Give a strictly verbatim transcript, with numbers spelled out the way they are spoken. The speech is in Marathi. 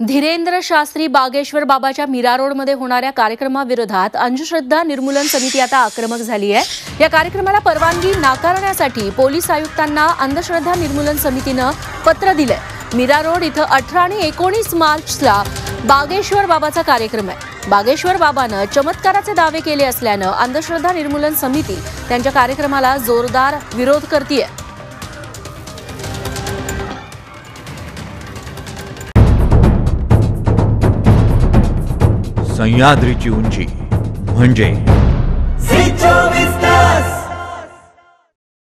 धीरेंद्र शास्त्री बागेश्वर बाबाच्या मीरा रोडमध्ये होणाऱ्या कार्यक्रमाविरोधात अंधश्रद्धा निर्मूलन समिती आता आक्रमक झाली आहे। या कार्यक्रमाला परवानगी नाकारण्यासाठी पोलीस आयुक्तांना अंधश्रद्धा निर्मूलन समितीने पत्र दिले। मीरा रोड इथं अठरा आणि एकोणीस मार्चला बागेश्वर बाबाचा कार्यक्रम आहे। बागेश्वर बाबाने चमत्काराचे दावे केले असल्याने अंधश्रद्धा निर्मूलन समिती त्यांच्या कार्यक्रमाला जोरदार विरोध करतेय। सह्याद्रीची उंची म्हणजे